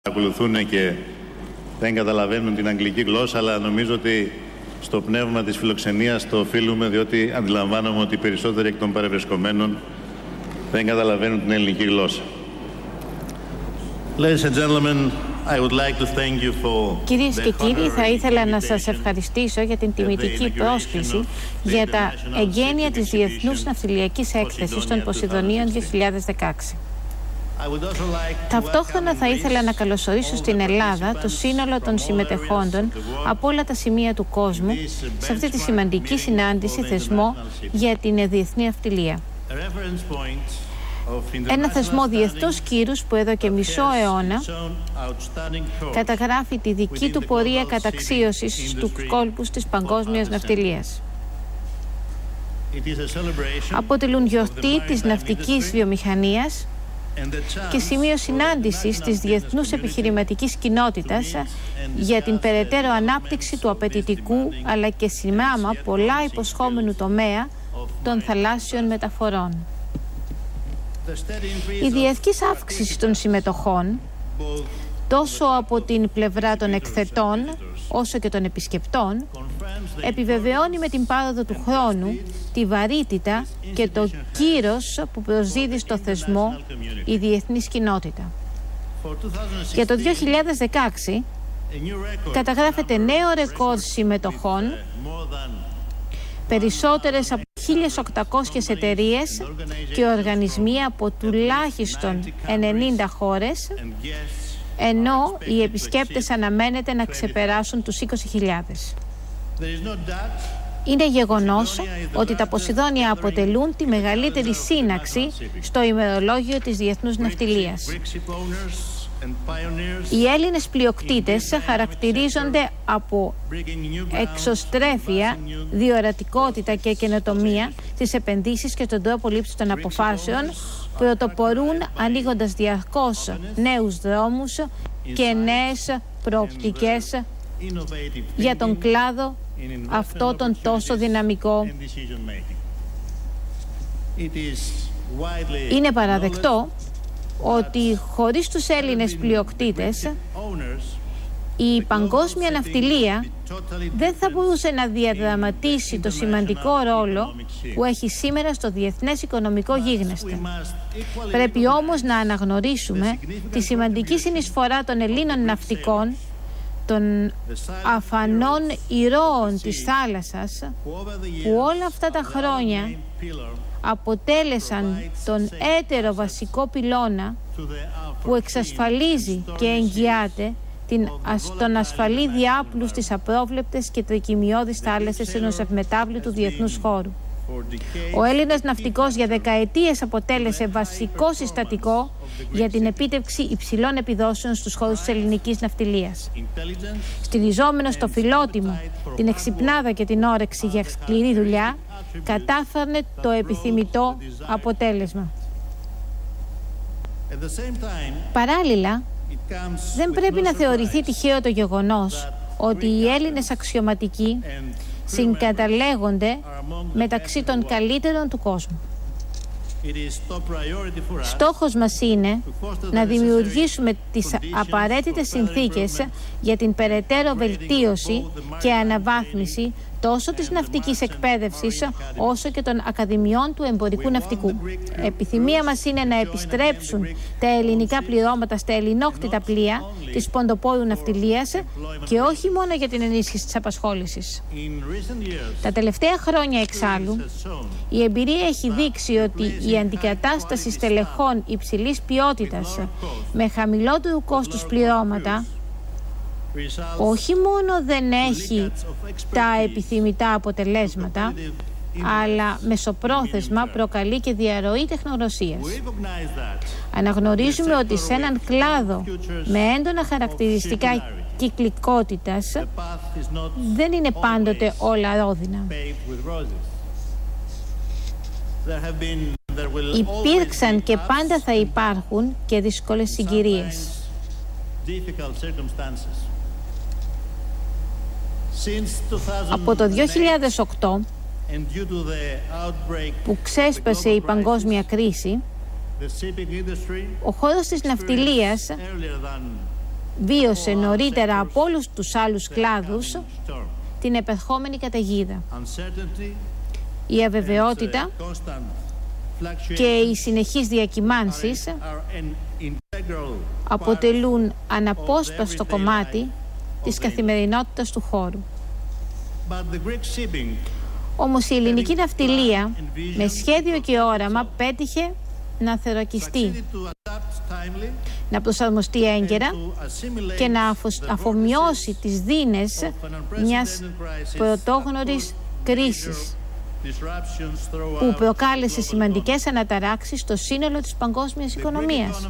ακολουθούν και δεν καταλαβαίνουν την αγγλική γλώσσα, αλλά νομίζω ότι στο πνεύμα της φιλοξενίας το οφείλουμε, διότι αντιλαμβάνομαι ότι οι περισσότεροι εκ των παρευρισκομένων δεν καταλαβαίνουν την ελληνική γλώσσα. Ladies and gentlemen, I would like to thank you for... Κυρίες και κύριοι, θα ήθελα να σας ευχαριστήσω για την τιμητική πρόσκληση για τα εγγένεια της Διεθνούς Ναυτιλιακής Έκθεσης των Ποσειδονίων 2016. Ταυτόχρονα θα ήθελα να καλωσορίσω στην Ελλάδα το σύνολο των συμμετεχόντων από όλα τα σημεία του κόσμου σε αυτή τη σημαντική συνάντηση θεσμό για την διεθνή ναυτιλία. Ένα θεσμό διεθνούς κύρους που εδώ και μισό αιώνα καταγράφει τη δική του πορεία καταξίωσης του κόλπους της παγκόσμιας ναυτιλίας. Αποτελούν γιορτή της ναυτικής βιομηχανίας και σημείο συνάντησης της διεθνούς επιχειρηματικής κοινότητας για την περαιτέρω ανάπτυξη του απαιτητικού αλλά και σημάμα πολλά υποσχόμενου τομέα των θαλάσσιων μεταφορών. Η διαρκής αύξηση των συμμετοχών, τόσο από την πλευρά των εκθετών όσο και των επισκεπτών, επιβεβαιώνει με την πάροδο του χρόνου τη βαρύτητα και το κύρος που προσδίδει στο θεσμό η διεθνής κοινότητα. Για το 2016 καταγράφεται νέο ρεκόρ συμμετοχών, περισσότερες από 1.800 εταιρείες και οργανισμοί από τουλάχιστον 90 χώρες, ενώ οι επισκέπτες αναμένεται να ξεπεράσουν τους 20.000. Είναι γεγονός ότι τα Ποσειδόνια αποτελούν τη μεγαλύτερη σύναξη στο ημερολόγιο της διεθνούς ναυτιλίας. Οι Έλληνες πλειοκτήτες χαρακτηρίζονται από εξωστρέφεια, διορατικότητα και καινοτομία στις επενδύσεις και στον τρόπο λήψης των αποφάσεων, πρωτοπορούν ανοίγοντας διαρκώς νέους δρόμους και νέες προοπτικές για τον κλάδο αυτό τον τόσο δυναμικό. Είναι παραδεκτό ότι χωρίς τους Έλληνες πλειοκτήτες η παγκόσμια ναυτιλία δεν θα μπορούσε να διαδραματίσει το σημαντικό ρόλο που έχει σήμερα στο διεθνές οικονομικό γίγνεσθε. Πρέπει όμως να αναγνωρίσουμε τη σημαντική συνεισφορά των Ελλήνων ναυτικών, των αφανών ηρώων της θάλασσας, που όλα αυτά τα χρόνια αποτέλεσαν τον έτερο βασικό πυλώνα που εξασφαλίζει και εγγυάται τον ασφαλή διάπλου στις απρόβλεπτες και τρικυμιώδεις θάλασσες ενός ευμετάβλητου διεθνούς χώρου. Ο Έλληνας ναυτικός για δεκαετίες αποτέλεσε βασικό συστατικό για την επίτευξη υψηλών επιδόσεων στους χώρους της ελληνικής ναυτιλίας. Στηριζόμενος στο φιλότιμο, την εξυπνάδα και την όρεξη για σκληρή δουλειά, κατάφερνε το επιθυμητό αποτέλεσμα. Παράλληλα, δεν πρέπει να θεωρηθεί τυχαίο το γεγονός ότι οι Έλληνες αξιωματικοί συγκαταλέγονται μεταξύ των καλύτερων του κόσμου. Στόχος μας είναι να δημιουργήσουμε τις απαραίτητες συνθήκες για την περαιτέρω βελτίωση και αναβάθμιση τόσο της ναυτικής εκπαίδευσης όσο και των ακαδημιών του εμπορικού ναυτικού. Επιθυμία μας είναι να επιστρέψουν τα ελληνικά πληρώματα στα ελληνόκτητα πλοία της ποντοπόρου ναυτιλίας και όχι μόνο για την ενίσχυση της απασχόλησης. Τα τελευταία χρόνια εξάλλου, η εμπειρία έχει δείξει ότι η αντικατάσταση στελεχών υψηλής ποιότητας με χαμηλότερου κόστους πληρώματα όχι μόνο δεν έχει τα επιθυμητά αποτελέσματα, αλλά μεσοπρόθεσμα προκαλεί και διαρροή τεχνογνωσίας. Αναγνωρίζουμε ότι σε έναν κλάδο με έντονα χαρακτηριστικά κυκλικότητας δεν είναι πάντοτε όλα ρόδινα. Υπήρξαν και πάντα θα υπάρχουν και δύσκολες συγκυρίες. Από το 2008, που ξέσπασε η παγκόσμια κρίση, ο χώρος της ναυτιλίας βίωσε νωρίτερα από όλους τους άλλους κλάδους την επερχόμενη καταιγίδα. Η αβεβαιότητα και οι συνεχείς διακυμάνσεις αποτελούν αναπόσπαστο κομμάτι της καθημερινότητας του χώρου. Όμως η ελληνική ναυτιλία με σχέδιο και όραμα πέτυχε να θωρακιστεί, να προσαρμοστεί έγκαιρα και να αφομοιώσει τις δείνες μιας πρωτόγνωρης κρίσης που προκάλεσε σημαντικές αναταράξεις στο σύνολο της παγκόσμιας οικονομίας.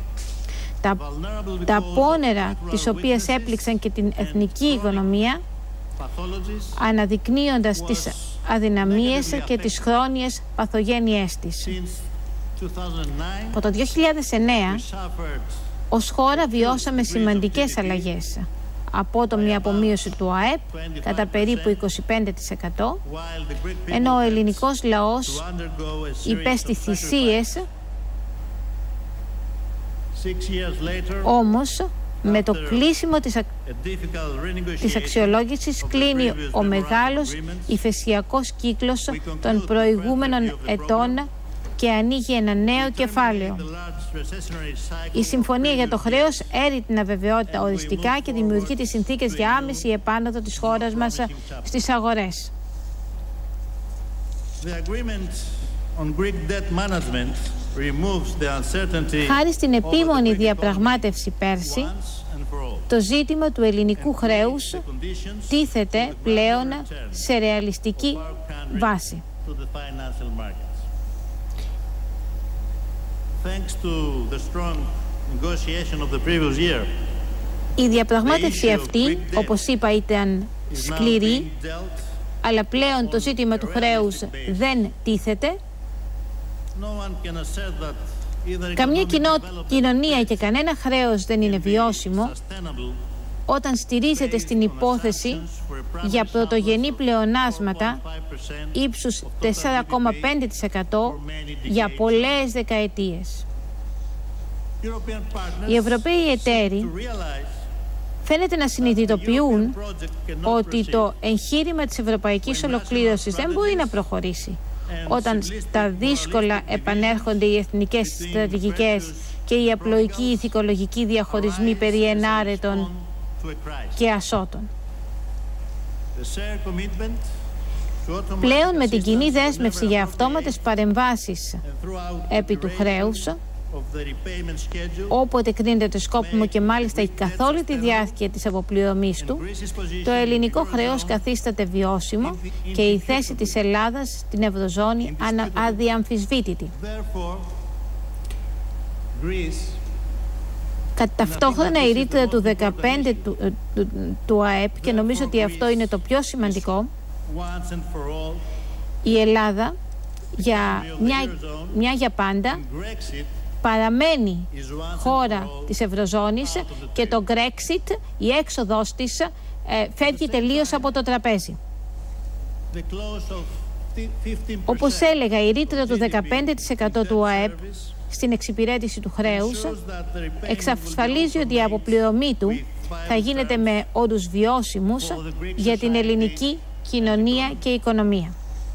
Τα πόνερα τις οποίες έπληξαν και την εθνική οικονομία, αναδεικνύοντας τις αδυναμίες και τις χρόνιες παθογένειές της. Από το 2009 ως χώρα βιώσαμε σημαντικές αλλαγές. Απότομη απομείωση του ΑΕΠ κατά περίπου 25%, ενώ ο ελληνικός λαός υπέστη θυσίες. Όμως, με το κλείσιμο της αξιολόγησης κλείνει ο μεγάλος υφεσιακός κύκλος των προηγούμενων ετών και ανοίγει ένα νέο κεφάλαιο. Η συμφωνία για το χρέος έρει την αβεβαιότητα οριστικά και δημιουργεί τις συνθήκες για άμεση επάνωδο της χώρας μας στις αγορές. Χάρη στην επίμονη διαπραγμάτευση πέρσι, το ζήτημα του ελληνικού χρέους τίθεται πλέον σε ρεαλιστική βάση. Η διαπραγμάτευση αυτή, όπως είπα, ήταν σκληρή, αλλά πλέον το ζήτημα του χρέους δεν τίθεται. Καμία κοινωνία και κανένα χρέος δεν είναι βιώσιμο όταν στηρίζεται στην υπόθεση για πρωτογενή πλεονάσματα ύψους 4,5% για πολλές δεκαετίες. Οι Ευρωπαίοι εταίροι φαίνεται να συνειδητοποιούν ότι το εγχείρημα της ευρωπαϊκής ολοκλήρωσης δεν μπορεί να προχωρήσει όταν στα δύσκολα επανέρχονται οι εθνικές στρατηγικές και οι απλοϊκοί ηθικολογικοί διαχωρισμοί περί ενάρετων και ασώτων. Πλέον με την κοινή δέσμευση για αυτόματες παρεμβάσεις επί του χρέους, όποτε κρίνεται σκόπιμο και μάλιστα καθ' όλη τη διάρκεια της αποπληρωμής του, το ελληνικό χρέος καθίσταται βιώσιμο και η θέση της Ελλάδας στην Ευρωζώνη αδιαμφισβήτητη. Ταυτόχρονα η ρήτρα του 15 του ΑΕΠ, και νομίζω ότι αυτό είναι το πιο σημαντικό, η Ελλάδα μια για πάντα παραμένει χώρα της Ευρωζώνης και το Brexit, η έξοδος της, φεύγει τελείως από το τραπέζι. Όπως έλεγα, η ρήτρα του 15% του ΑΕΠ στην εξυπηρέτηση του χρέους εξασφαλίζει ότι η αποπληρωμή του θα γίνεται με όρους βιώσιμους για την ελληνική κοινωνία και οικονομία.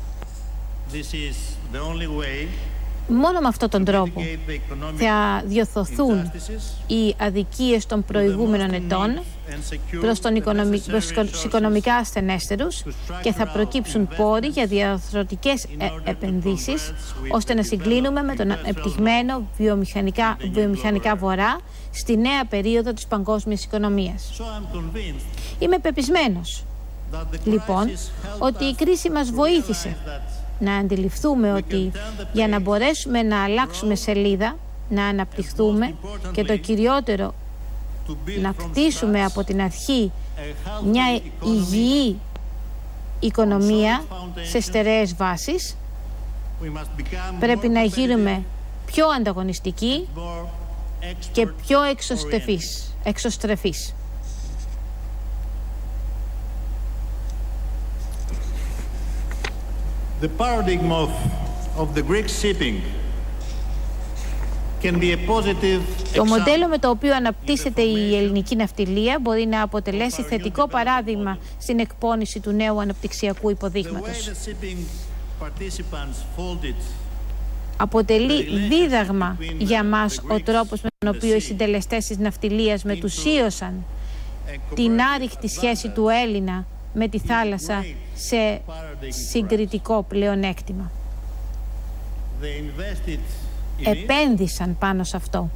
Μόνο με αυτόν τον τρόπο θα διορθωθούν οι αδικίες των προηγούμενων ετών προς τους οικονομικά ασθενέστερους και θα προκύψουν πόροι για διαρθρωτικές επενδύσεις, ώστε να συγκλίνουμε με τον ανεπτυγμένο βιομηχανικά βορρά στη νέα περίοδο της παγκόσμιας οικονομίας. Είμαι πεπισμένος, λοιπόν, ότι η κρίση μας βοήθησε να αντιληφθούμε ότι για να μπορέσουμε να αλλάξουμε σελίδα, να αναπτυχθούμε και το κυριότερο, να κτίσουμε από την αρχή μια υγιή οικονομία σε στερεές βάσεις, πρέπει να γίνουμε πιο ανταγωνιστικοί και πιο εξωστρεφείς. The paradigm of the Greek shipping Το μοντέλο με το οποίο αναπτύσσεται η ελληνική ναυτιλία μπορεί να αποτελέσει θετικό παράδειγμα στην εκπόνηση του νέου αναπτυξιακού υποδείγματος. Αποτελεί δίδαγμα για μας ο τρόπος με τον οποίο οι συντελεστές της ναυτιλίας μετουσίωσαν την άρρηκτη σχέση του Έλληνα με τη θάλασσα σε συγκριτικό πλεονέκτημα. Επένδυσαν πάνω σε αυτό.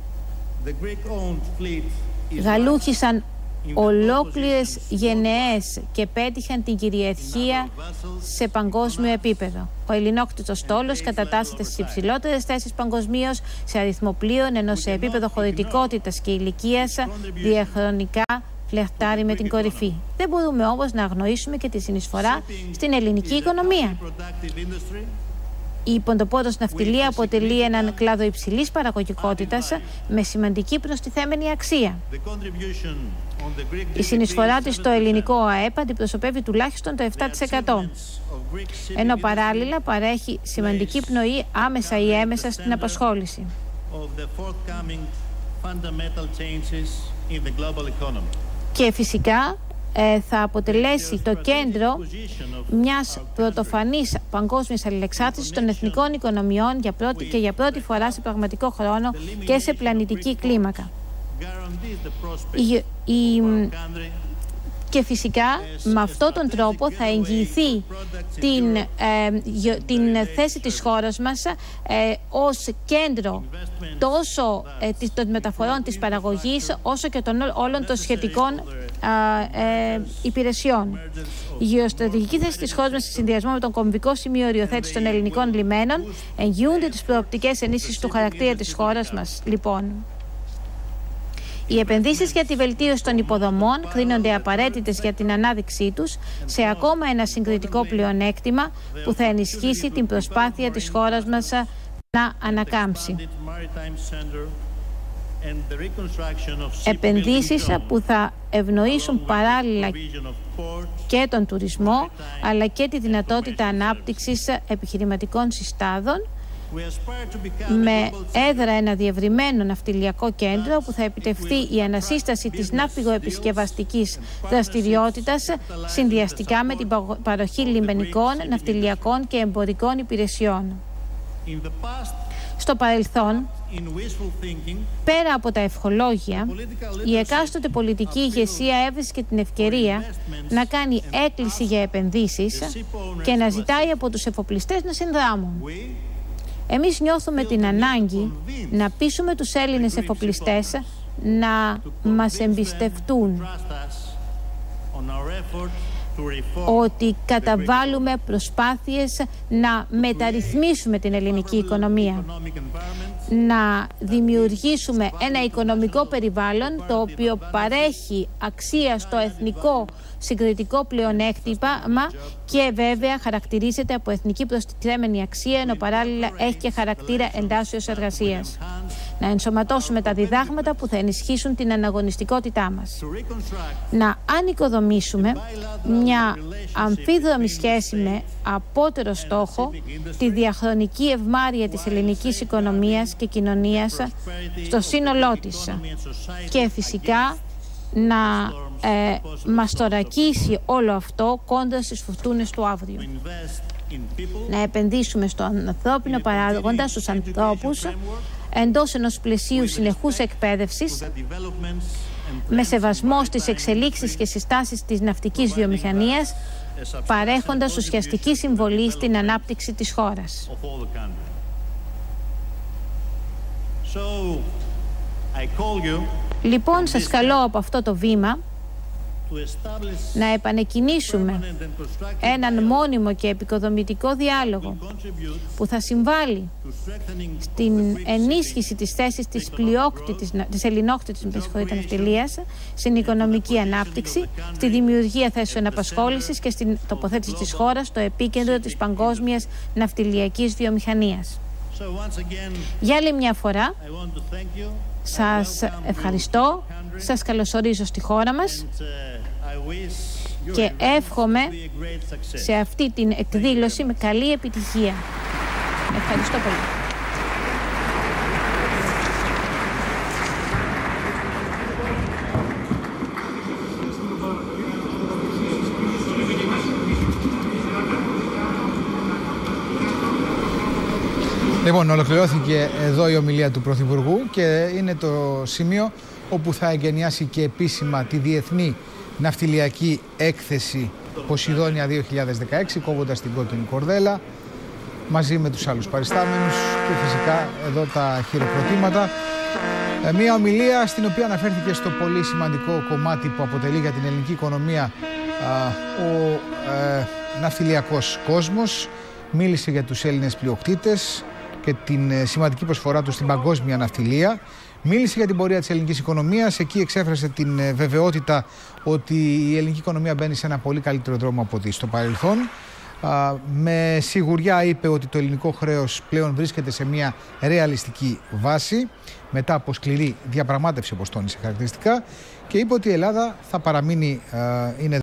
Γαλούχησαν ολόκληρες γενναίες και πέτυχαν την κυριαρχία σε παγκόσμιο επίπεδο. Ο ελληνόκτητος στόλος κατατάσσεται στις υψηλότερες θέσεις παγκοσμίως σε αριθμό πλοίων, ενώ σε επίπεδο χωρητικότητας και ηλικίας διαχρονικά φλερτάρει με την κορυφή. Δεν μπορούμε όμως να αγνοήσουμε και τη συνεισφορά στην ελληνική οικονομία. Η ποντοπόρος ναυτιλία αποτελεί έναν κλάδο υψηλής παραγωγικότητας με σημαντική προστιθέμενη αξία. Η συνεισφορά της στο ελληνικό ΑΕΠ αντιπροσωπεύει τουλάχιστον το 7%, ενώ παράλληλα παρέχει σημαντική πνοή άμεσα ή έμεσα στην απασχόληση. Και φυσικά θα αποτελέσει το κέντρο μιας πρωτοφανής παγκόσμιας αλληλεξάρτησης των εθνικών οικονομιών για πρώτη φορά σε πραγματικό χρόνο και σε πλανητική κλίμακα. Και φυσικά με αυτόν τον τρόπο θα εγγυηθεί την θέση της χώρας μας ως κέντρο τόσο των μεταφορών της παραγωγής όσο και των όλων των σχετικών υπηρεσιών. Η γεωστρατηγική θέση της χώρας μας σε συνδυασμό με τον κομβικό σημείο οριοθέτησης των ελληνικών λιμένων εγγυούνται τις προοπτικές ενίσχυσης του χαρακτήρα της χώρας μας. Λοιπόν, οι επενδύσεις για τη βελτίωση των υποδομών κρίνονται απαραίτητες για την ανάδειξή τους σε ακόμα ένα συγκριτικό πλεονέκτημα που θα ενισχύσει την προσπάθεια της χώρας μας να ανακάμψει. Επενδύσεις που θα ευνοήσουν παράλληλα και τον τουρισμό αλλά και τη δυνατότητα ανάπτυξης επιχειρηματικών συστάδων με έδρα ένα διευρυμένο ναυτιλιακό κέντρο που θα επιτευχθεί η ανασύσταση της ναυπηγοεπισκευαστικής δραστηριότητας συνδυαστικά με την παροχή λιμενικών, ναυτιλιακών και εμπορικών υπηρεσιών. Στο παρελθόν, πέρα από τα ευχολόγια, η εκάστοτε πολιτική ηγεσία έβρισκε την ευκαιρία να κάνει έκκληση για επενδύσεις και να ζητάει από τους εφοπλιστές να συνδράμουν. Εμείς νιώθουμε την ανάγκη να πείσουμε τους Έλληνες εφοπλιστές να μας εμπιστευτούν ότι καταβάλουμε προσπάθειες να μεταρρυθμίσουμε την ελληνική οικονομία, να δημιουργήσουμε ένα οικονομικό περιβάλλον το οποίο παρέχει αξία στο εθνικό συγκριτικό πλεονέκτημα και βέβαια χαρακτηρίζεται από εθνική προστιθέμενη αξία, ενώ παράλληλα έχει και χαρακτήρα εντάσσεως εργασίας. Να ενσωματώσουμε τα διδάγματα που θα ενισχύσουν την αναγωνιστικότητά μας. Να ανοικοδομήσουμε μια αμφίδρομη σχέση με απότερο στόχο τη διαχρονική ευμάρεια της ελληνικής οικονομίας και κοινωνίας στο σύνολό της. Και φυσικά να μας θωρακίσει όλο αυτό κόντρα στις φουρτούνες του αύριο. Να επενδύσουμε στον ανθρώπινο παράγοντα, στους ανθρώπους, εντός ενός πλαισίου συνεχούς εκπαίδευσης, με σεβασμό στις εξελίξεις και συστάσεις της ναυτικής βιομηχανίας, παρέχοντας ουσιαστική συμβολή στην ανάπτυξη της χώρας. Λοιπόν, σας καλώ από αυτό το βήμα να επανεκκινήσουμε έναν μόνιμο και επικοδομητικό διάλογο που θα συμβάλλει στην ενίσχυση της θέσης της ελληνόκτητης ναυτιλίας, στην οικονομική ανάπτυξη, στη δημιουργία θέσεων απασχόλησης και στην τοποθέτηση της χώρας στο επίκεντρο της παγκόσμιας ναυτιλιακής βιομηχανίας. Για άλλη μια φορά, σας ευχαριστώ, σας καλωσορίζω στη χώρα μας και εύχομαι σε αυτή την εκδήλωση με καλή επιτυχία. Ευχαριστώ πολύ. Λοιπόν, ολοκληρώθηκε εδώ η ομιλία του Πρωθυπουργού και είναι το σημείο όπου θα εγκαινιάσει και επίσημα τη Διεθνή Ναυτιλιακή Έκθεση Ποσειδόνια 2016, κόβοντας την κόκκινη κορδέλα μαζί με τους άλλους παριστάμενους και φυσικά εδώ τα χειροκροτήματα. Μια ομιλία στην οποία αναφέρθηκε στο πολύ σημαντικό κομμάτι που αποτελεί για την ελληνική οικονομία ο ναυτιλιακός κόσμος. Μίλησε για τους Έλληνες πλειοκτήτες και την σημαντική προσφορά τους στην παγκόσμια ναυτιλία. Μίλησε για την πορεία της ελληνικής οικονομίας. Εκεί εξέφρασε την βεβαιότητα ότι η ελληνική οικονομία μπαίνει σε ένα πολύ καλύτερο δρόμο από ό,τι στο παρελθόν. Με σιγουριά είπε ότι το ελληνικό χρέος πλέον βρίσκεται σε μια ρεαλιστική βάση μετά από σκληρή διαπραγμάτευση, όπως τόνισε χαρακτηριστικά, και είπε ότι η Ελλάδα θα παραμείνει είναι